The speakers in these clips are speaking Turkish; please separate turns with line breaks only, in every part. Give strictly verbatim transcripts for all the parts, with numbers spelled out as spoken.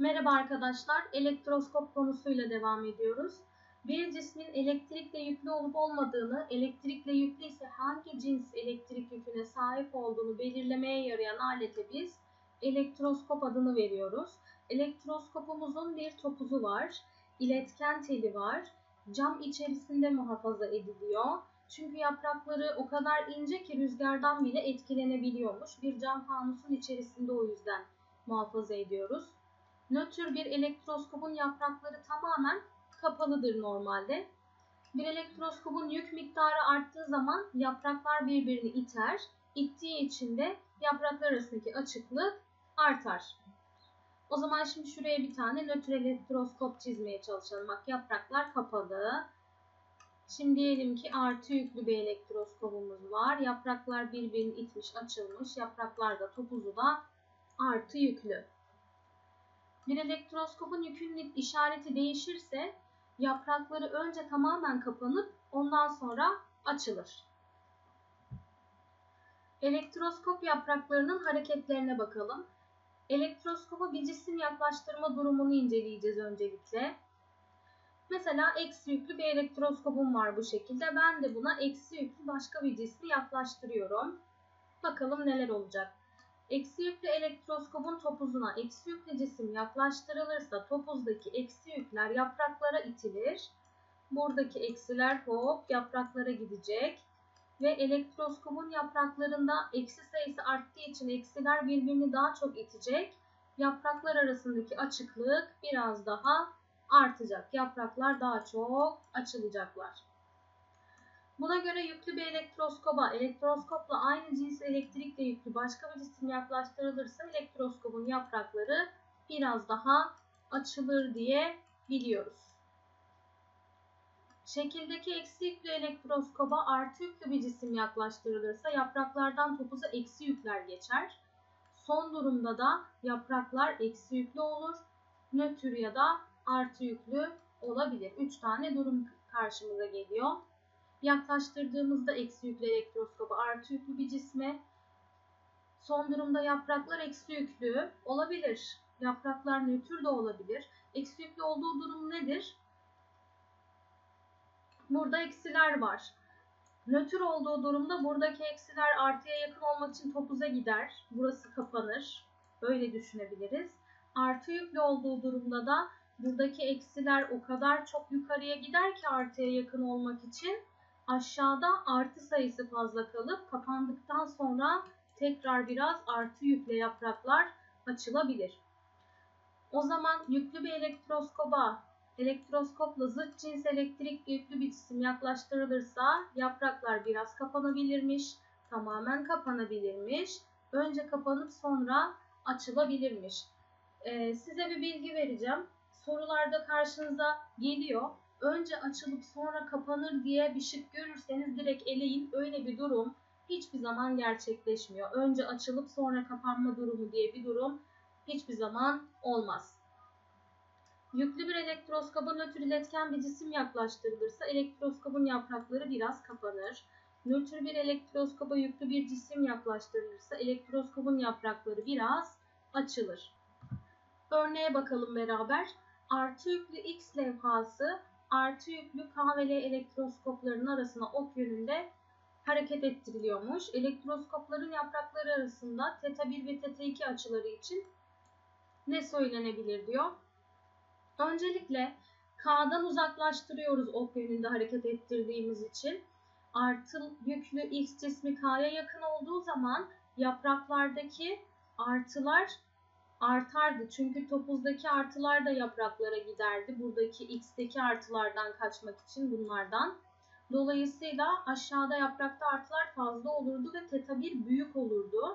Merhaba arkadaşlar, elektroskop konusuyla devam ediyoruz. Bir cismin elektrikle yüklü olup olmadığını, elektrikle yüklü ise hangi cins elektrik yüküne sahip olduğunu belirlemeye yarayan alete biz elektroskop adını veriyoruz. Elektroskopumuzun bir topuzu var, iletken teli var, cam içerisinde muhafaza ediliyor. Çünkü yaprakları o kadar ince ki rüzgardan bile etkilenebiliyormuş. Bir cam fanusun içerisinde o yüzden muhafaza ediyoruz. Nötr bir elektroskopun yaprakları tamamen kapalıdır normalde. Bir elektroskopun yük miktarı arttığı zaman yapraklar birbirini iter. İttiği için de yapraklar arasındaki açıklık artar. O zaman şimdi şuraya bir tane nötr elektroskop çizmeye çalışalım. Bak yapraklar kapalı. Şimdi diyelim ki artı yüklü bir elektroskopumuz var. Yapraklar birbirini itmiş, açılmış. Yapraklar da topuzu da artı yüklü. Bir elektroskopun yükünün işareti değişirse yaprakları önce tamamen kapanıp ondan sonra açılır. Elektroskop yapraklarının hareketlerine bakalım. Elektroskopa bir cisim yaklaştırma durumunu inceleyeceğiz öncelikle. Mesela eksi yüklü bir elektroskopum var bu şekilde. Ben de buna eksi yüklü başka bir cismi yaklaştırıyorum. Bakalım neler olacak. Eksi yüklü elektroskopun topuzuna eksi yüklü cisim yaklaştırılırsa topuzdaki eksi yükler yapraklara itilir. Buradaki eksiler hop yapraklara gidecek. Ve elektroskopun yapraklarında eksi sayısı arttığı için eksiler birbirini daha çok itecek. Yapraklar arasındaki açıklık biraz daha artacak. Yapraklar daha çok açılacaklar. Buna göre yüklü bir elektroskoba, elektroskopla aynı cins elektrikle yüklü başka bir cisim yaklaştırılırsa elektroskopun yaprakları biraz daha açılır diye biliyoruz. Şekildeki eksi yüklü elektroskoba artı yüklü bir cisim yaklaştırılırsa yapraklardan topuza eksi yükler geçer. Son durumda da yapraklar eksi yüklü olur, nötr ya da artı yüklü olabilir. üç tane durum karşımıza geliyor. Yaklaştırdığımızda eksi yüklü elektroskopa artı yüklü bir cisme, son durumda yapraklar eksi yüklü olabilir. Yapraklar nötr de olabilir. Eksi yüklü olduğu durum nedir? Burada eksiler var. Nötr olduğu durumda buradaki eksiler artıya yakın olmak için topuza gider. Burası kapanır. Böyle düşünebiliriz. Artı yüklü olduğu durumda da buradaki eksiler o kadar çok yukarıya gider ki artıya yakın olmak için aşağıda artı sayısı fazla kalıp kapandıktan sonra tekrar biraz artı yükle yapraklar açılabilir. O zaman yüklü bir elektroskoba, elektroskopla zıt cins elektrik yüklü bir cisim yaklaştırılırsa yapraklar biraz kapanabilirmiş, tamamen kapanabilirmiş, önce kapanıp sonra açılabilirmiş. Ee, size bir bilgi vereceğim. Sorularda karşınıza geliyor. Önce açılıp sonra kapanır diye bir şık görürseniz direkt eleyin. Öyle bir durum hiçbir zaman gerçekleşmiyor. Önce açılıp sonra kapanma durumu diye bir durum hiçbir zaman olmaz. Yüklü bir elektroskoba nötr iletken bir cisim yaklaştırılırsa elektroskopun yaprakları biraz kapanır. Nötr bir elektroskoba yüklü bir cisim yaklaştırılırsa elektroskopun yaprakları biraz açılır. Örneğe bakalım beraber. Artı yüklü X levhası artı yüklü K ve L elektroskoplarının arasına ok yönünde hareket ettiriliyormuş. Elektroskopların yaprakları arasında teta bir ve teta iki açıları için ne söylenebilir diyor. Öncelikle K'dan uzaklaştırıyoruz ok yönünde hareket ettirdiğimiz için. Artı yüklü X cismi K'ya yakın olduğu zaman yapraklardaki artılar artardı. Çünkü topuzdaki artılar da yapraklara giderdi. Buradaki X'teki artılardan kaçmak için bunlardan. Dolayısıyla aşağıda yaprakta artılar fazla olurdu ve teta bir büyük olurdu.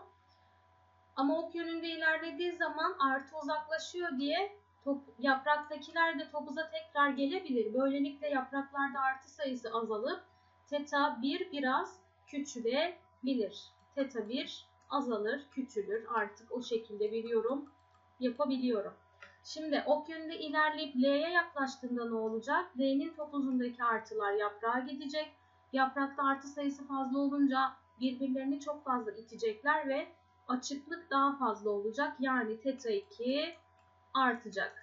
Ama ok yönünde ilerlediği zaman artı uzaklaşıyor diye top, yapraktakiler de topuza tekrar gelebilir. Böylelikle yapraklarda artı sayısı azalıp teta bir biraz küçülebilir. Teta bir azalır, küçülür. Artık o şekilde bir yorum yapabiliyorum. Şimdi ok yönünde ilerleyip L'ye yaklaştığında ne olacak? L'nin topuzundaki artılar yaprağa gidecek. Yaprakta artı sayısı fazla olunca birbirlerini çok fazla itecekler ve açıklık daha fazla olacak. Yani teta iki artacak.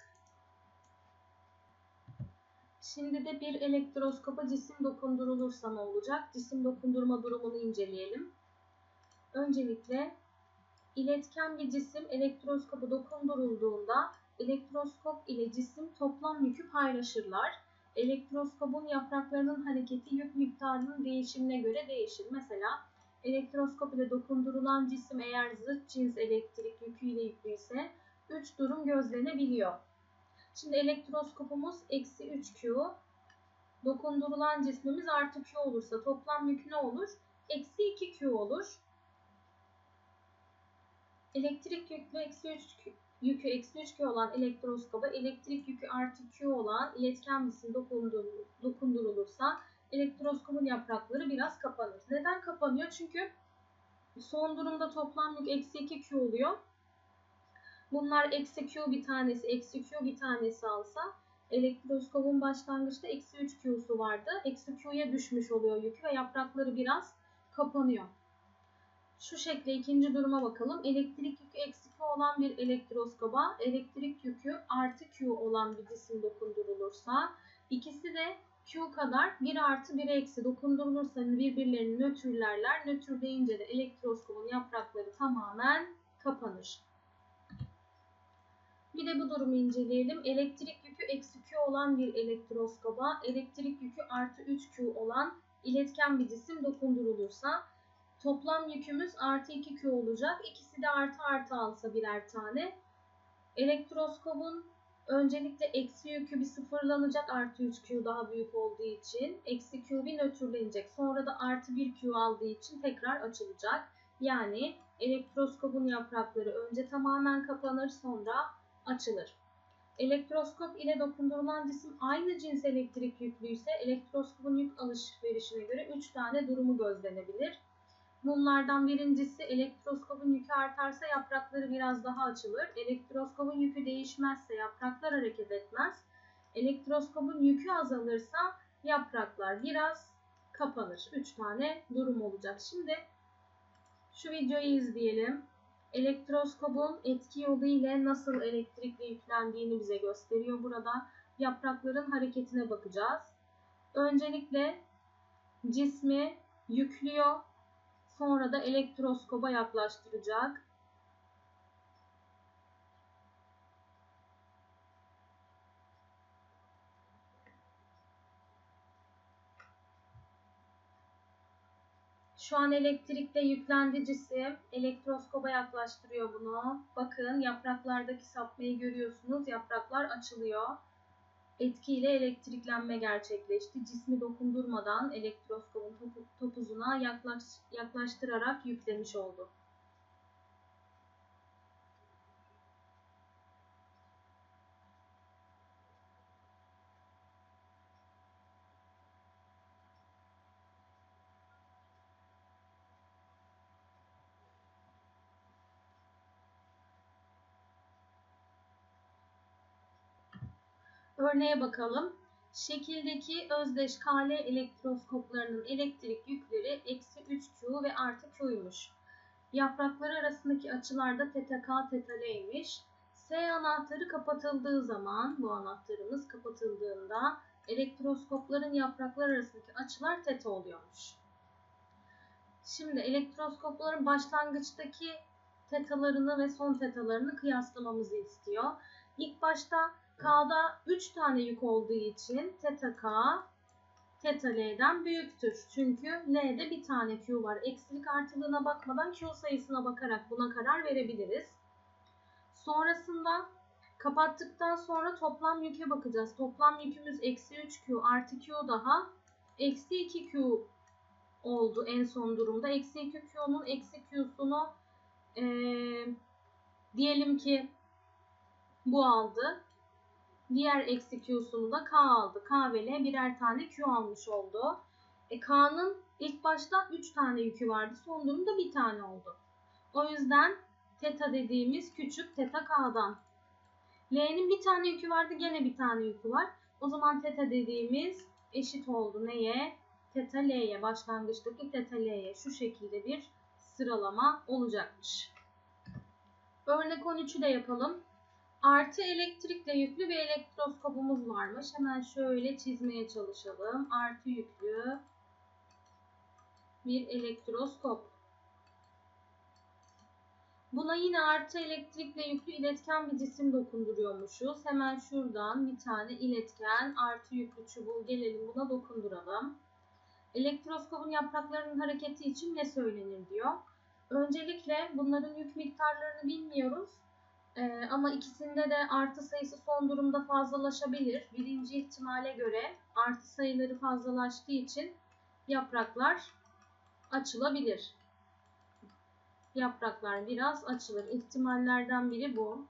Şimdi de bir elektroskopa cisim dokundurulursa ne olacak? Cisim dokundurma durumunu inceleyelim. Öncelikle iletken bir cisim elektroskopa dokundurulduğunda elektroskop ile cisim toplam yükü paylaşırlar. Elektroskopun yapraklarının hareketi yük miktarının değişimine göre değişir. Mesela elektroskop ile dokundurulan cisim eğer zıt cins elektrik yüküyle yüklüyse üç durum gözlenebiliyor. Şimdi elektroskopumuz eksi üç Q, dokundurulan cismimiz artı Q olursa toplam yük ne olur? Eksi iki Q olur. Elektrik yüklü eksi üç yükü eksi üç Q olan elektroskoba elektrik yükü artı Q olan iletken cisim dokundurulursa elektroskopun yaprakları biraz kapanır. Neden kapanıyor? Çünkü son durumda toplam yük eksi iki Q oluyor. Bunlar eksi Q bir tanesi, eksi Q bir tanesi alsa elektroskopun başlangıçta eksi üç Q'su vardı. Eksi Q'ya düşmüş oluyor yükü ve yaprakları biraz kapanıyor. Şu şekilde ikinci duruma bakalım. Elektrik yükü eksi Q olan bir elektroskoba elektrik yükü artı Q olan bir cisim dokundurulursa ikisi de Q kadar bir artı bir eksi dokundurulursa birbirlerini nötrlerler. Nötrleyince de elektroskopun yaprakları tamamen kapanır. Bir de bu durumu inceleyelim. Elektrik yükü eksi Q olan bir elektroskoba elektrik yükü artı üç Q olan iletken bir cisim dokundurulursa toplam yükümüz artı iki Q olacak. İkisi de artı artı alsa birer tane. Elektroskopun öncelikle eksi yükü bir sıfırlanacak artı üç Q daha büyük olduğu için. Eksi Q bir nötrlenecek. Sonra da artı bir Q aldığı için tekrar açılacak. Yani elektroskopun yaprakları önce tamamen kapanır, sonra açılır. Elektroskop ile dokundurulan cisim aynı cins elektrik yüklüyse elektroskopun yük alışverişine göre üç tane durumu gözlenebilir. Bunlardan birincisi elektroskopun yükü artarsa yaprakları biraz daha açılır. Elektroskopun yükü değişmezse yapraklar hareket etmez. Elektroskopun yükü azalırsa yapraklar biraz kapanır. üç tane durum olacak. Şimdi şu videoyu izleyelim. Elektroskopun etki yolu ile nasıl elektrikle yüklendiğini bize gösteriyor burada. Yaprakların hareketine bakacağız. Öncelikle cismi yüklüyor. Sonra da elektroskoba yaklaştıracak. Şu an elektrikle yüklendi cisim. Elektroskoba yaklaştırıyor bunu. Bakın yapraklardaki sapmayı görüyorsunuz. Yapraklar açılıyor. Etkiyle elektriklenme gerçekleşti. Cismi dokundurmadan elektroskopun topu, topuzuna yaklaş, yaklaştırarak yüklemiş oldu. Örneğe bakalım. Şekildeki özdeş K L elektroskoplarının elektrik yükleri eksi üç Q ve artı Q'ymuş. Yaprakları arasındaki açılarda teta K, teta L'ymiş. S anahtarı kapatıldığı zaman, bu anahtarımız kapatıldığında elektroskopların yapraklar arasındaki açılar teta oluyormuş. Şimdi elektroskopların başlangıçtaki tetalarını ve son tetalarını kıyaslamamızı istiyor. İlk başta K'da üç tane yük olduğu için teta K, teta L'den büyüktür. Çünkü L'de bir tane Q var. Eksilik artılığına bakmadan Q sayısına bakarak buna karar verebiliriz. Sonrasında kapattıktan sonra toplam yüke bakacağız. Toplam yükümüz eksi üç Q artı Q daha eksi iki Q oldu en son durumda. Eksi iki Q'nun eksi Q'sunu ee, diyelim ki bu aldı. Diğer eksi Q'sunu da K aldı. K ve L birer tane Q almış oldu. E, K'nın ilk başta üç tane yükü vardı. Son durumda bir tane oldu. O yüzden teta dediğimiz küçük teta K'dan. L'nin bir tane yükü vardı. Gene bir tane yükü var. O zaman teta dediğimiz eşit oldu. Neye? Teta L'ye. Başlangıçtaki teta L'ye. Şu şekilde bir sıralama olacakmış. Örnek on üçü de yapalım. Artı Artı elektrikle yüklü bir elektroskopumuz varmış. Hemen şöyle çizmeye çalışalım. Artı yüklü bir elektroskop. Buna yine artı elektrikle yüklü iletken bir cisim dokunduruyormuşuz. Hemen şuradan bir tane iletken artı yüklü çubuğu gelelim buna dokunduralım. Elektroskopun yapraklarının hareketi için ne söylenir diyor. Öncelikle bunların yük miktarlarını bilmiyoruz. Ee, ama ikisinde de artı sayısı son durumda fazlalaşabilir. Birinci ihtimale göre artı sayıları fazlalaştığı için yapraklar açılabilir. Yapraklar biraz açılır. İhtimallerden biri bu.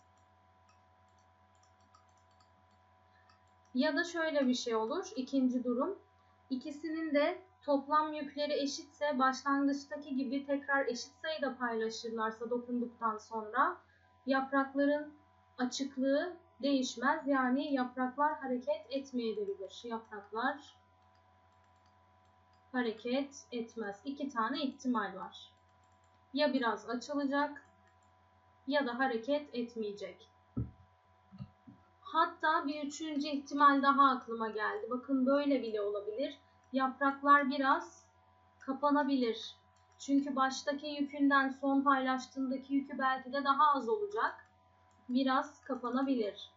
Ya da şöyle bir şey olur. İkinci durum. İkisinin de toplam yükleri eşitse başlangıçtaki gibi tekrar eşit sayıda paylaşırlarsa dokunduktan sonra yaprakların açıklığı değişmez. Yani yapraklar hareket etmeyebilir. Yapraklar hareket etmez. İki tane ihtimal var. Ya biraz açılacak ya da hareket etmeyecek. Hatta bir üçüncü ihtimal daha aklıma geldi. Bakın böyle bile olabilir. Yapraklar biraz kapanabilir. Çünkü baştaki yükünden son paylaştığındaki yükü belki de daha az olacak. Biraz kapanabilir.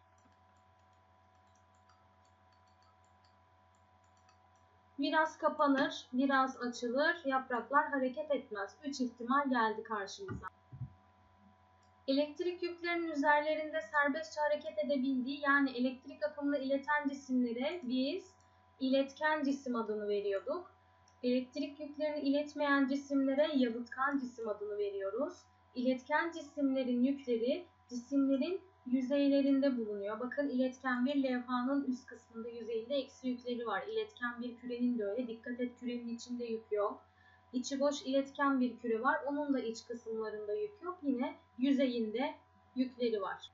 Biraz kapanır, biraz açılır. Yapraklar hareket etmez. Üç ihtimal geldi karşımıza. Elektrik yüklerinin üzerlerinde serbestçe hareket edebildiği yani elektrik akımını ileten cisimlere biz iletken cisim adını veriyorduk. Elektrik yüklerini iletmeyen cisimlere yalıtkan cisim adını veriyoruz. İletken cisimlerin yükleri cisimlerin yüzeylerinde bulunuyor. Bakın iletken bir levhanın üst kısmında yüzeyinde eksi yükleri var. İletken bir kürenin de öyle. Dikkat et, kürenin içinde yük yok. İçi boş iletken bir küre var. Onun da iç kısımlarında yük yok. Yine yüzeyinde yükleri var.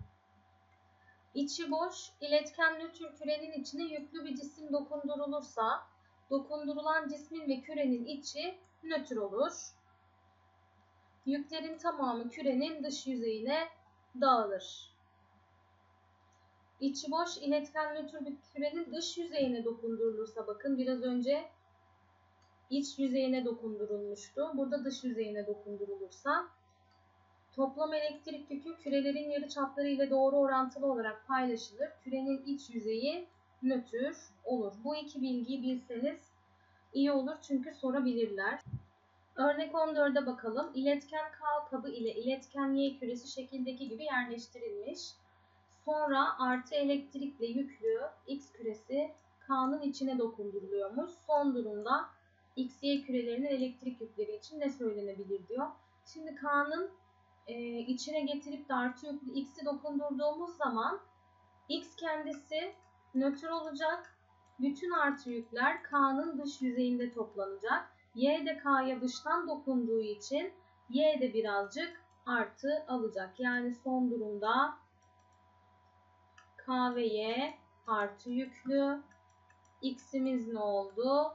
İçi boş iletken nötr kürenin içine yüklü bir cisim dokundurulursa dokundurulan cismin ve kürenin içi nötr olur. Yüklerin tamamı kürenin dış yüzeyine dağılır. İçi boş iletken nötr bir kürenin dış yüzeyine dokundurulursa bakın biraz önce iç yüzeyine dokundurulmuştu. Burada dış yüzeyine dokundurulursa toplam elektrik yükü kürelerin yarıçapları ile doğru orantılı olarak paylaşılır. Kürenin iç yüzeyi nötr olur. Bu iki bilgiyi bilseniz iyi olur çünkü sorabilirler. Örnek on dörde bakalım. İletken K kabı ile iletken Y küresi şekildeki gibi yerleştirilmiş. Sonra artı elektrikle yüklü X küresi K'nın içine dokunduruluyormuş. Son durumda X, Y kürelerinin elektrik yükleri için ne söylenebilir diyor. Şimdi K'nın e, içine getirip de artı yüklü X'i dokundurduğumuz zaman X kendisi nötr olacak. Bütün artı yükler K'nın dış yüzeyinde toplanacak. Y de K'ya dıştan dokunduğu için Y de birazcık artı alacak. Yani son durumda K ve Y artı yüklü. X'imiz ne oldu?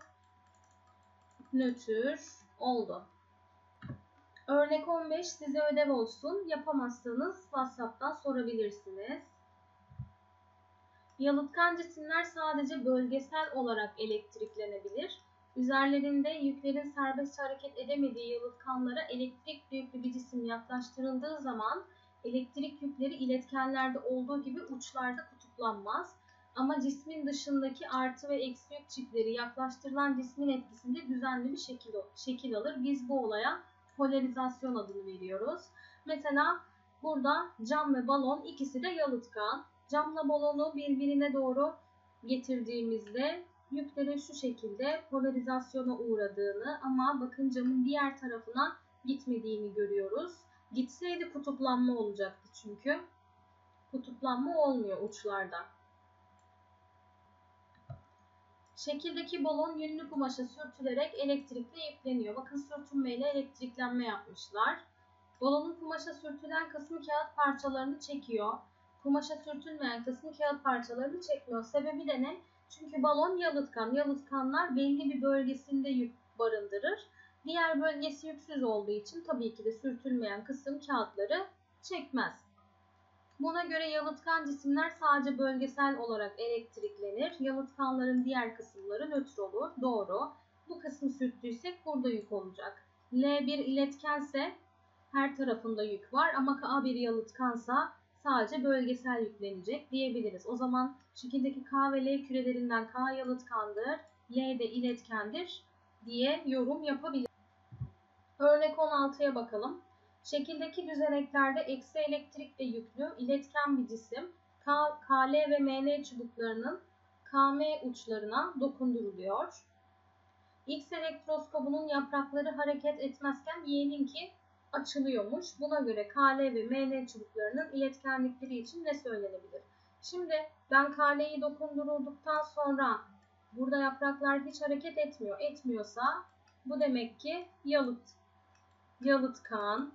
Nötr oldu. Örnek on beş size ödev olsun. Yapamazsanız WhatsApp'tan sorabilirsiniz. Yalıtkan cisimler sadece bölgesel olarak elektriklenebilir. Üzerlerinde yüklerin serbest hareket edemediği yalıtkanlara elektrik yüklü bir cisim yaklaştırıldığı zaman elektrik yükleri iletkenlerde olduğu gibi uçlarda kutuplanmaz. Ama cismin dışındaki artı ve eksi yük çiftleri yaklaştırılan cismin etkisinde düzenli bir şekil, şekil alır. Biz bu olaya polarizasyon adını veriyoruz. Mesela burada cam ve balon ikisi de yalıtkan. Camla balonu birbirine doğru getirdiğimizde yüklerin şu şekilde polarizasyona uğradığını ama bakın camın diğer tarafına gitmediğini görüyoruz. Gitseydi kutuplanma olacaktı çünkü. Kutuplanma olmuyor uçlarda. Şekildeki balon yünlü kumaşa sürtülerek elektrikle yükleniyor. Bakın sürtünmeyle elektriklenme yapmışlar. Balonun kumaşa sürtülen kısmı kağıt parçalarını çekiyor. Kumaşa sürtünmeyen kısmı kağıt parçalarını çekmiyor. Sebebi de ne? Çünkü balon yalıtkan. Yalıtkanlar belli bir bölgesinde yük barındırır. Diğer bölgesi yüksüz olduğu için tabii ki de sürtünmeyen kısım kağıtları çekmez. Buna göre yalıtkan cisimler sadece bölgesel olarak elektriklenir. Yalıtkanların diğer kısımları nötr olur. Doğru. Bu kısmı sürttüysek burada yük olacak. L bir iletkense her tarafında yük var ama K bir yalıtkansa sadece bölgesel yüklenecek diyebiliriz. O zaman şekildeki K ve L kürelerinden K yalıtkandır, L de iletkendir diye yorum yapabiliriz. Örnek on altıya bakalım. Şekildeki düzeneklerde eksi elektrikle yüklü iletken bir cisim K, Kl ve Mn çubuklarının Km uçlarına dokunduruluyor. X elektroskobunun yaprakları hareket etmezken Y'ninki açılıyormuş. Buna göre Kl ve Mn çubuklarının iletkenlikleri için ne söylenebilir? Şimdi ben Kl'yi dokundurulduktan sonra burada yapraklar hiç hareket etmiyor. Etmiyorsa bu demek ki yalıt, yalıtkan.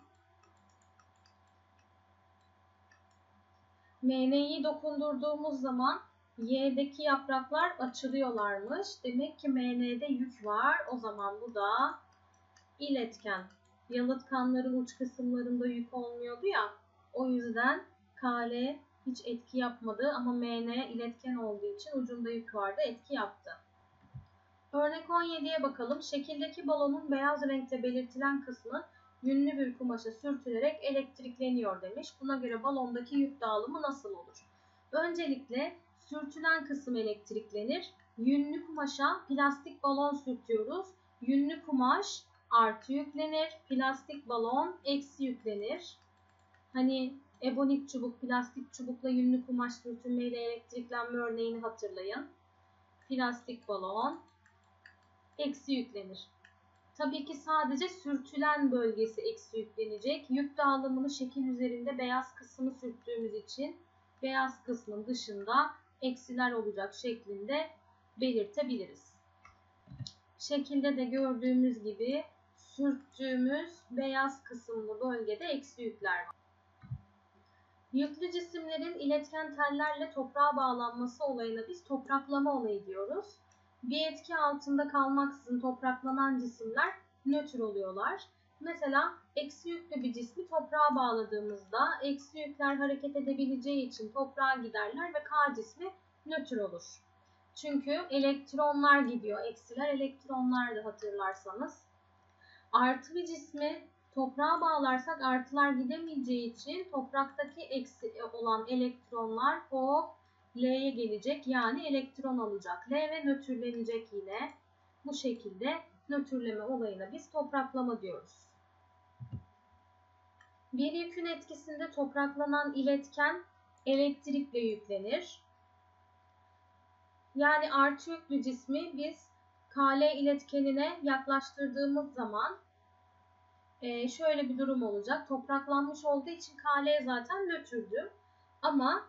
M'yi dokundurduğumuz zaman Y'deki yapraklar açılıyorlarmış. Demek ki M'de yük var. O zaman bu da iletken. Yalıtkanların uç kısımlarında yük olmuyordu ya. O yüzden Kl hiç etki yapmadı ama Mn iletken olduğu için ucunda yük vardı, etki yaptı. Örnek on yediye bakalım. Şekildeki balonun beyaz renkte belirtilen kısmı yünlü bir kumaşa sürtülerek elektrikleniyor demiş. Buna göre balondaki yük dağılımı nasıl olur? Öncelikle sürtülen kısım elektriklenir. Yünlü kumaşa plastik balon sürtüyoruz. Yünlü kumaş artı yüklenir. Plastik balon eksi yüklenir. Hani ebonit çubuk, plastik çubukla yünlü kumaş sürtünmeyle elektriklenme örneğini hatırlayın. Plastik balon eksi yüklenir. Tabii ki sadece sürtülen bölgesi eksi yüklenecek. Yük dağılımını şekil üzerinde beyaz kısmı sürttüğümüz için beyaz kısmın dışında eksiler olacak şeklinde belirtebiliriz. Şekilde de gördüğümüz gibi sürttüğümüz beyaz kısımlı bölgede eksi yükler var. Yüklü cisimlerin iletken tellerle toprağa bağlanması olayına biz topraklama olayı diyoruz. Bir etki altında kalmaksızın topraklanan cisimler nötr oluyorlar. Mesela eksi yüklü bir cismi toprağa bağladığımızda eksi yükler hareket edebileceği için toprağa giderler ve K cismi nötr olur. Çünkü elektronlar gidiyor. Eksiler elektronlardı hatırlarsanız. Artı bir cismi toprağa bağlarsak artılar gidemeyeceği için topraktaki eksi olan elektronlar hop L'ye gelecek, yani elektron alacak. L ve nötrlenecek yine. Bu şekilde nötrleme olayına biz topraklama diyoruz. Bir yükün etkisinde topraklanan iletken elektrikle yüklenir. Yani artı yüklü cismi biz Kl iletkenine yaklaştırdığımız zaman e, şöyle bir durum olacak. Topraklanmış olduğu için Kl zaten nötrdü. Ama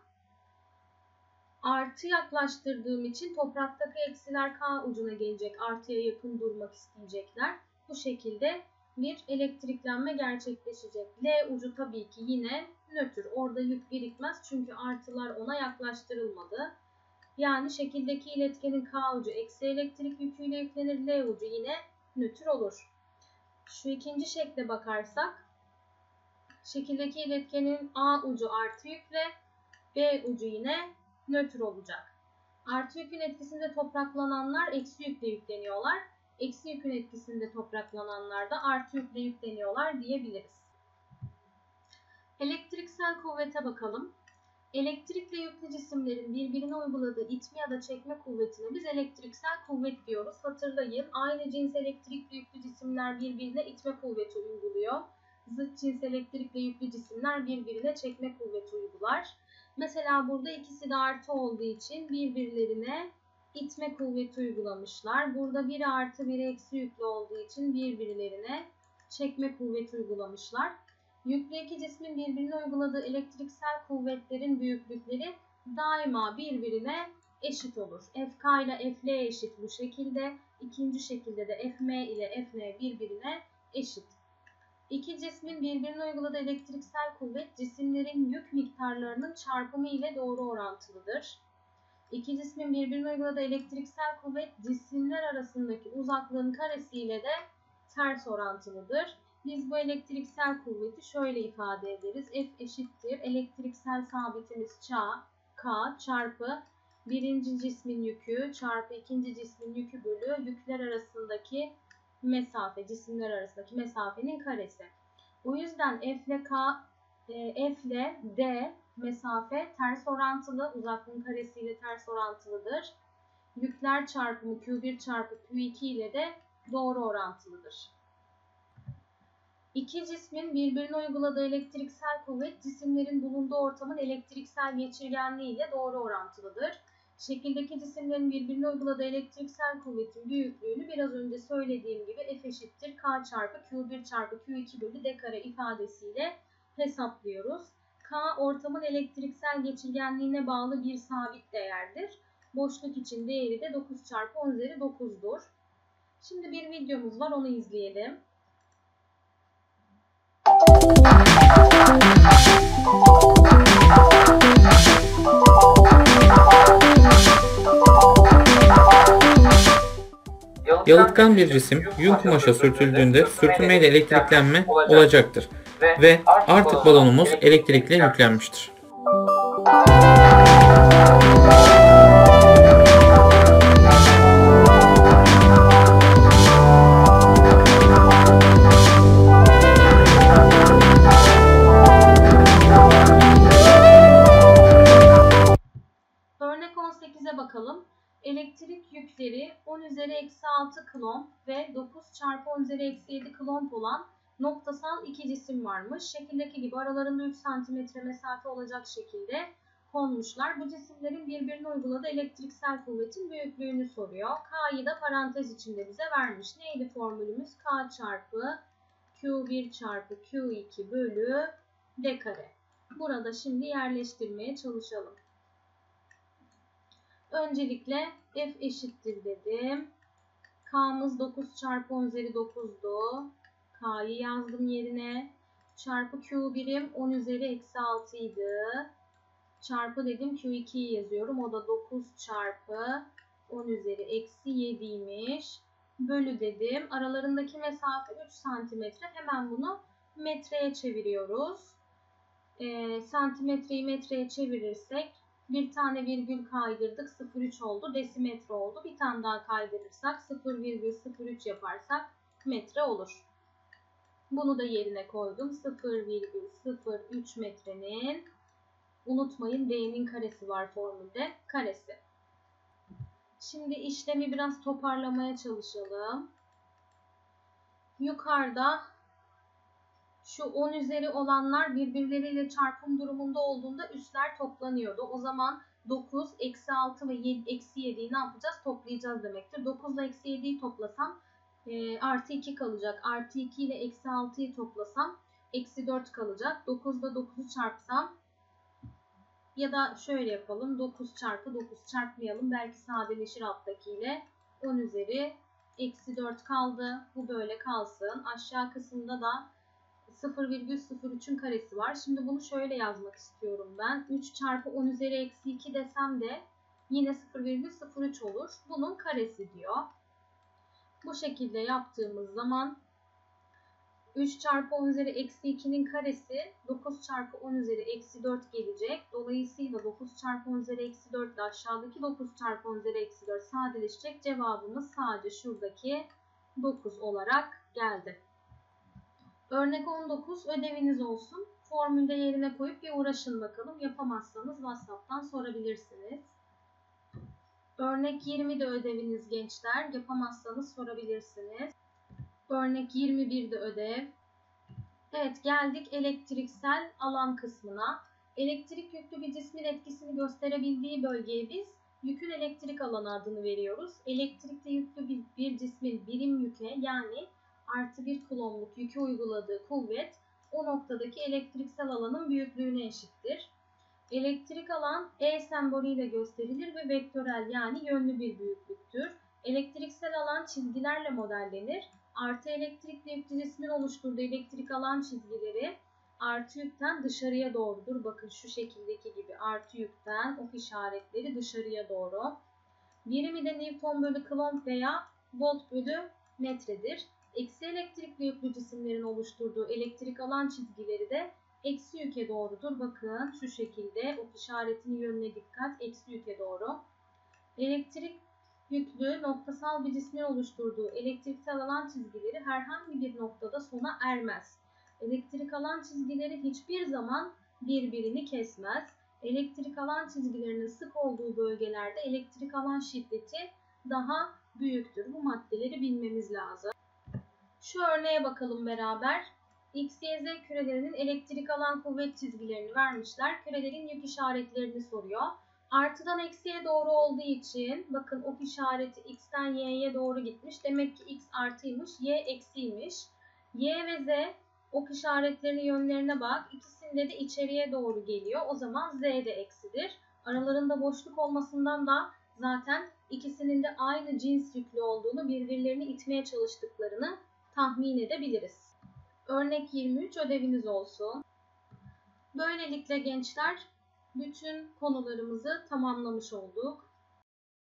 artı yaklaştırdığım için topraktaki eksiler K ucuna gelecek. Artıya yakın durmak isteyecekler. Bu şekilde bir elektriklenme gerçekleşecek. L ucu tabii ki yine nötr. Orada yük birikmez çünkü artılar ona yaklaştırılmadı. Yani şekildeki iletkenin K ucu eksi elektrik yüküyle yüklenir. L ucu yine nötr olur. Şu ikinci şekle bakarsak şekildeki iletkenin A ucu artı yükle, B ucu yine nötr olacak. Artı yükün etkisinde topraklananlar eksi yükle yükleniyorlar. Eksi yükün etkisinde topraklananlar da artı yükle yükleniyorlar diyebiliriz. Elektriksel kuvvete bakalım. Elektrikle yüklü cisimlerin birbirine uyguladığı itme ya da çekme kuvvetine biz elektriksel kuvvet diyoruz. Hatırlayın, aynı cins elektrikle yüklü cisimler birbirine itme kuvveti uyguluyor. Zıt cins elektrikle yüklü cisimler birbirine çekme kuvveti uygular. Mesela burada ikisi de artı olduğu için birbirlerine itme kuvveti uygulamışlar. Burada biri artı biri eksi yüklü olduğu için birbirlerine çekme kuvveti uygulamışlar. Yüklü iki cismin birbirine uyguladığı elektriksel kuvvetlerin büyüklükleri daima birbirine eşit olur. Fk ile Fl eşit bu şekilde. İkinci şekilde de Fm ile Fn birbirine eşit. İki cismin birbirine uyguladığı elektriksel kuvvet cisimlerin yük miktarlarının çarpımı ile doğru orantılıdır. İki cismin birbirine uyguladığı elektriksel kuvvet cisimler arasındaki uzaklığın karesi ile de ters orantılıdır. Biz bu elektriksel kuvveti şöyle ifade ederiz. F eşittir elektriksel sabitimiz ça, K çarpı birinci cismin yükü çarpı ikinci cismin yükü bölü yükler arasındaki mesafe, cisimler arasındaki mesafenin karesi. O yüzden F ile K, e, F ile D mesafe ters orantılı, uzaklığın karesiyle ters orantılıdır. Yükler çarpımı Q bir çarpı Q iki ile de doğru orantılıdır. İki cismin birbirine uyguladığı elektriksel kuvvet cisimlerin bulunduğu ortamın elektriksel geçirgenliği ile doğru orantılıdır. Şekildeki cisimlerin birbirine uyguladığı elektriksel kuvvetin büyüklüğünü biraz önce söylediğim gibi F eşittir K çarpı Q bir çarpı Q iki bölü D kare ifadesiyle hesaplıyoruz. K ortamın elektriksel geçirgenliğine bağlı bir sabit değerdir. Boşluk için değeri de dokuz çarpı on üzeri dokuz'dur. Şimdi bir videomuz var, onu izleyelim.
Yalıtkan bir cisim yün kumaşa sürtüldüğünde sürtünmeyle elektriklenme olacaktır ve artık balonumuz elektrikle yüklenmiştir.
Örnek on sekize bakalım. Elektrik yükleri on üzeri eksi altı kulomb ve dokuz çarpı on üzeri eksi yedi kulomb olan noktasal iki cisim varmış. Şekildeki gibi aralarında üç santimetre mesafe olacak şekilde konmuşlar. Bu cisimlerin birbirine uyguladığı elektriksel kuvvetin büyüklüğünü soruyor. K'yı da parantez içinde bize vermiş. Neydi formülümüz? K çarpı Q bir çarpı Q iki bölü D kare. Burada şimdi yerleştirmeye çalışalım. Öncelikle F eşittir dedim. K'mız dokuz çarpı on üzeri dokuz'du. K'yı yazdım yerine. Çarpı Q birim on üzeri eksi altı idi. Çarpı dedim Q iki'yi yazıyorum. O da dokuz çarpı on üzeri eksi yedi'ymiş. Bölü dedim. Aralarındaki mesafe üç santimetre. Hemen bunu metreye çeviriyoruz. E, santimetreyi metreye çevirirsek bir tane virgül kaydırdık, sıfır virgül üç oldu, desimetre oldu. Bir tane daha kaydırırsak sıfır virgül sıfır üç yaparsak metre olur. Bunu da yerine koydum. sıfır virgül sıfır üç metrenin, unutmayın D'nin karesi var formülde, karesi. Şimdi işlemi biraz toparlamaya çalışalım. Yukarıda şu on üzeri olanlar birbirleriyle çarpım durumunda olduğunda üsler toplanıyordu. O zaman dokuz, eksi altı ve eksi yedi'yi ne yapacağız? Toplayacağız demektir. dokuz ile eksi yedi'yi toplasam e, artı iki kalacak. Artı iki ile eksi altı'yı toplasam eksi dört kalacak. dokuz ile dokuz'u çarpsam ya da şöyle yapalım. dokuz çarpı dokuz çarpmayalım. Belki sadeleşir alttakiyle. on üzeri eksi dört kaldı. Bu böyle kalsın. Aşağı kısımda da sıfır virgül sıfır üç'ün karesi var. Şimdi bunu şöyle yazmak istiyorum ben. üç çarpı on üzeri eksi iki desem de yine sıfır virgül sıfır üç olur. Bunun karesi diyor. Bu şekilde yaptığımız zaman üç çarpı on üzeri eksi iki'nin karesi dokuz çarpı on üzeri eksi dört gelecek. Dolayısıyla dokuz çarpı on üzeri eksi dört ile aşağıdaki dokuz çarpı on üzeri eksi dört sadeleşecek. Cevabımız sadece şuradaki dokuz olarak geldi. Örnek on dokuz ödeviniz olsun. Formülde yerine koyup bir uğraşın bakalım. Yapamazsanız WhatsApp'tan sorabilirsiniz. Örnek yirmi de ödeviniz gençler. Yapamazsanız sorabilirsiniz. Örnek yirmi bir de ödev. Evet, geldik elektriksel alan kısmına. Elektrik yüklü bir cismin etkisini gösterebildiği bölgeye biz yükün elektrik alanı adını veriyoruz. Elektrikle yüklü bir, bir cismin birim yüke yani artı bir kulomluk yükü uyguladığı kuvvet o noktadaki elektriksel alanın büyüklüğüne eşittir. Elektrik alan E sembolüyle gösterilir ve vektörel yani yönlü bir büyüklüktür. Elektriksel alan çizgilerle modellenir. Artı elektrikli yüklü cismin oluşturduğu elektrik alan çizgileri artı yükten dışarıya doğrudur. Bakın şu şekildeki gibi artı yükten ok işaretleri dışarıya doğru. Birimi de Newton bölü Coulomb veya Volt bölü metredir. Eksi elektrikli yüklü cisimlerin oluşturduğu elektrik alan çizgileri de eksi yüke doğrudur. Bakın şu şekilde, ok işaretinin yönüne dikkat, eksi yüke doğru. Elektrik yüklü noktasal bir cismin oluşturduğu elektriksel alan çizgileri herhangi bir noktada sona ermez. Elektrik alan çizgileri hiçbir zaman birbirini kesmez. Elektrik alan çizgilerinin sık olduğu bölgelerde elektrik alan şiddeti daha büyüktür. Bu maddeleri bilmemiz lazım. Şu örneğe bakalım beraber. X, Y, Z kürelerinin elektrik alan kuvvet çizgilerini vermişler. Kürelerin yük işaretlerini soruyor. Artıdan eksiye doğru olduğu için bakın ok işareti X'ten Y'ye doğru gitmiş. Demek ki X artıymış, Y eksiymiş. Y ve Z ok işaretlerinin yönlerine bak. İkisinde de içeriye doğru geliyor. O zaman Z de eksidir. Aralarında boşluk olmasından da zaten ikisinin de aynı cins yüklü olduğunu, birbirlerini itmeye çalıştıklarını tahmin edebiliriz. Örnek yirmi üç ödeviniz olsun. Böylelikle gençler bütün konularımızı tamamlamış olduk.